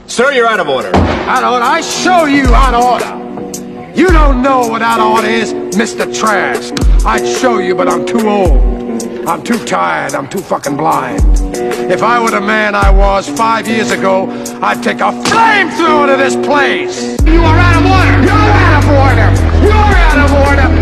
Sir, you're out of order. Out of order? I show you out of order. You don't know what out of order is, Mr. Trash. I'd show you, but I'm too old. I'm too tired. I'm too fucking blind. If I were the man I was 5 years ago, I'd take a flamethrower to this place. You are out of order. You're out of order. You're out of order.